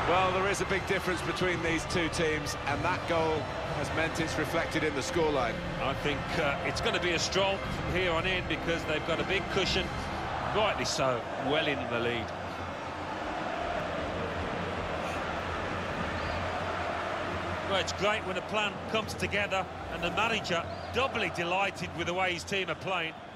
Well, there is a big difference between these two teams, and that goal has meant it's reflected in the scoreline. I think it's going to be a stroll from here on in because they've got a big cushion, rightly so, well in the lead. Well, it's great when a plan comes together and the manager doubly delighted with the way his team are playing.